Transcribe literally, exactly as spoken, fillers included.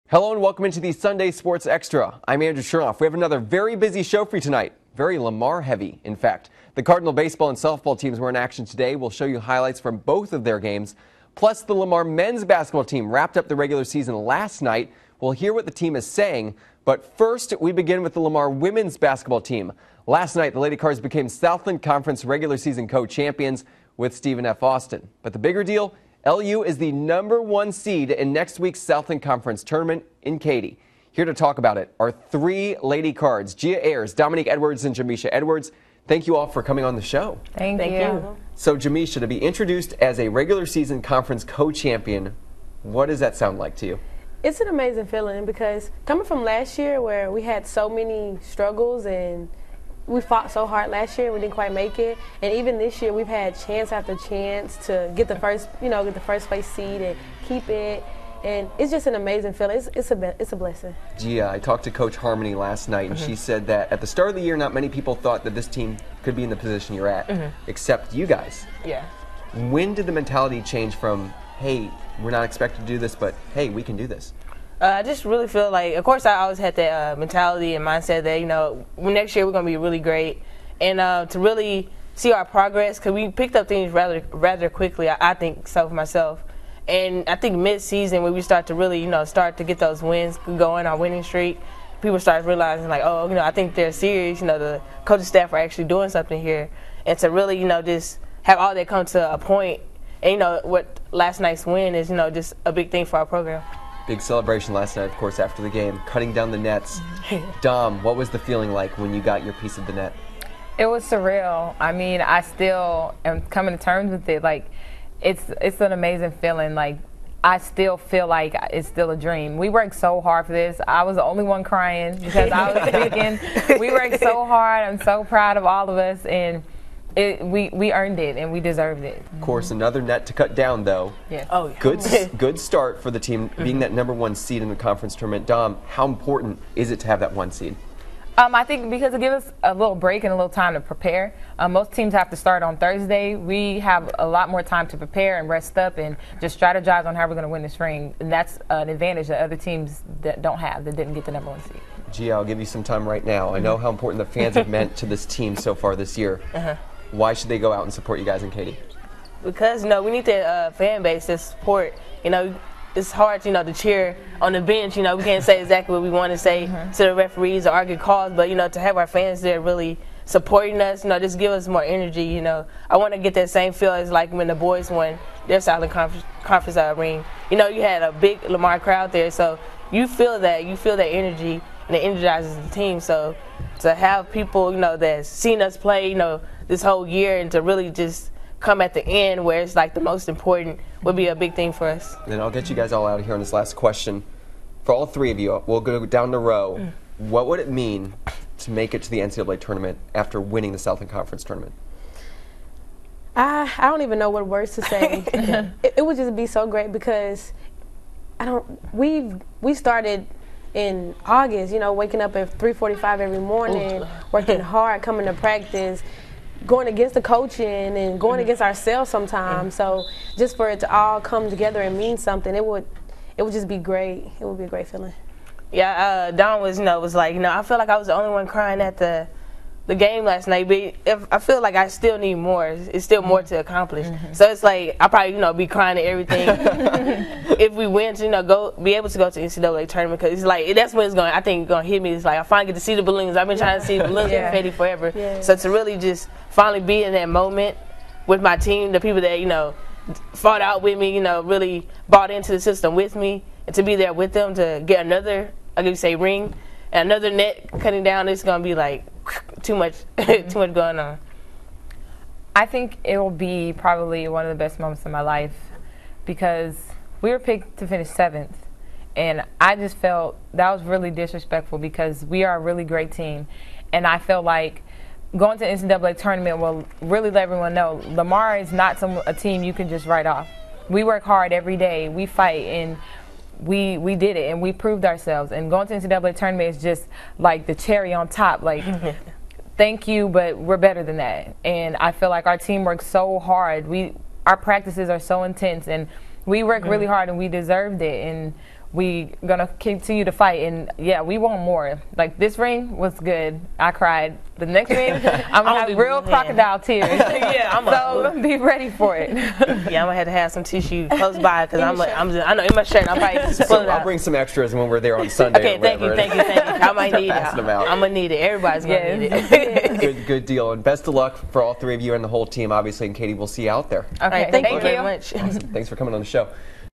Hello and welcome into the Sunday Sports Extra. I'm Andrew Chernoff. We have another very busy show for you tonight. Very Lamar heavy, in fact. The Cardinal baseball and softball teams were in action today. We'll show you highlights from both of their games. Plus, the Lamar men's basketball team wrapped up the regular season last night. We'll hear what the team is saying. But first, we begin with the Lamar women's basketball team. Last night, the Lady Cards became Southland Conference regular season co-champions with Stephen F. Austin. But the bigger deal, L U is the number one seed in next week's Southland Conference tournament in Katy. Here to talk about it are three Lady Cards, Gia Ayers, Dominique Edwards, and Jamisha Edwards. Thank you all for coming on the show. Thank, Thank you. you. So Jamisha, to be introduced as a regular season conference co-champion, what does that sound like to you? It's an amazing feeling because coming from last year where we had so many struggles and we fought so hard last year, we didn't quite make it. And even this year, we've had chance after chance to get the first, you know, get the first place seed and keep it. And it's just an amazing feeling. It's, it's a it's a blessing. Gia, I talked to Coach Harmony last night, and mm-hmm. she said that at the start of the year, not many people thought that this team could be in the position you're at, mm-hmm. except you guys. Yeah. When did the mentality change from, hey, we're not expected to do this, but hey, we can do this? Uh, I just really feel like, of course, I always had that uh, mentality and mindset that, you know, next year we're going to be really great. And uh, to really see our progress, because we picked up things rather rather quickly, I, I think so for myself. And I think mid-season when we start to really, you know, start to get those wins going, our winning streak, people start realizing, like, oh, you know, I think they're serious. You know, the coaching staff are actually doing something here. And to really, you know, just have all that come to a point. And, you know, what last night's win is, you know, just a big thing for our program. Big celebration last night, of course, after the game, cutting down the nets. Dom, what was the feeling like when you got your piece of the net? It was surreal. I mean, I still am coming to terms with it. Like, it's it's an amazing feeling. Like, I still feel like it's still a dream. We worked so hard for this. I was the only one crying because I was thinking we worked so hard. I'm so proud of all of us, and It, we, we earned it, and we deserved it. Of course, another net to cut down, though. Yes. Oh, yeah. Good, good start for the team, mm-hmm. being that number one seed in the conference tournament. Dom, how important is it to have that one seed? Um, I think because it gives us a little break and a little time to prepare. Um, most teams have to start on Thursday. We have a lot more time to prepare and rest up and just strategize on how we're going to win this ring. And that's an advantage that other teams that don't have, that didn't get the number one seed. Gia, I'll give you some time right now. I know how important the fans have meant to this team so far this year. Uh-huh. Why should they go out and support you guys in Katy? Because, you know, we need the uh, fan base to support. You know, it's hard, you know, to cheer on the bench. You know, we can't say exactly what we want to say mm-hmm. to the referees or argue calls, but, you know, to have our fans there really supporting us, you know, just give us more energy, you know. I want to get that same feel as like when the boys won their Southland Conference, conference uh, ring. You know, you had a big Lamar crowd there, so you feel that. You feel that energy, and it energizes the team. So to have people, you know, that's seen us play, you know, this whole year, and to really just come at the end where it's like the most important would be a big thing for us. And then I'll get you guys all out of here on this last question. For all three of you, we'll go down the row. Mm. What would it mean to make it to the N C double A tournament after winning the Southland Conference tournament? I I don't even know what words to say. it, it would just be so great because I don't. We we started in August. You know, waking up at three forty-five every morning, working hard, coming to practice, going against the coaching and going mm-hmm. against ourselves sometimes. Mm-hmm. So just for it to all come together and mean something, it would it would just be great. It would be a great feeling. Yeah, uh, Dawn was, you know, was like, you know, I feel like I was the only one crying at the the game last night, but if, I feel like I still need more. It's still more to accomplish. Mm-hmm. So it's like I probably, you know, be crying at everything. If we win, to, you know, go be able to go to the N C double A tournament, because it's like that's when it's going. I think it's going to hit me. It's like I finally get to see the balloons. I've been trying to see the balloons yeah. confetti forever. Yeah. So to really just finally be in that moment with my team, the people that, you know, fought out with me, you know, really bought into the system with me, and to be there with them to get another, I could say, ring, and another net cutting down, it's going to be like too much, too much going on. I think it will be probably one of the best moments of my life because we were picked to finish seventh, and I just felt that was really disrespectful because we are a really great team, and I felt like going to the N C double A tournament will really let everyone know Lamar is not some a team you can just write off. We work hard every day, we fight, and we we did it, and we proved ourselves. And going to the N C double A tournament is just like the cherry on top. Like, thank you, but we're better than that. And I feel like our team works so hard. We our practices are so intense, and we work really hard, and we deserved it. And we gonna continue to fight, and yeah, we want more. Like this ring was good. I cried. The next ring, I'm gonna I'll have be- real yeah. crocodile tears. Yeah, I'm a- so be ready for it. Yeah, I'm gonna have to have some tissue close by because I'm like, I'm just, I know in my shirt. I'm probably just pull it I'll out. bring some extras when we're there on Sunday. Okay, or thank you, whatever. thank you, thank you. I might need it. Passing them out. I'm gonna need it. Everybody's gonna Yes. need it. Good, good deal, and best of luck for all three of you and the whole team. Obviously, and Katie, we'll see you out there. Okay, All right, thank, thank you you. very much. Thanks for coming on the show.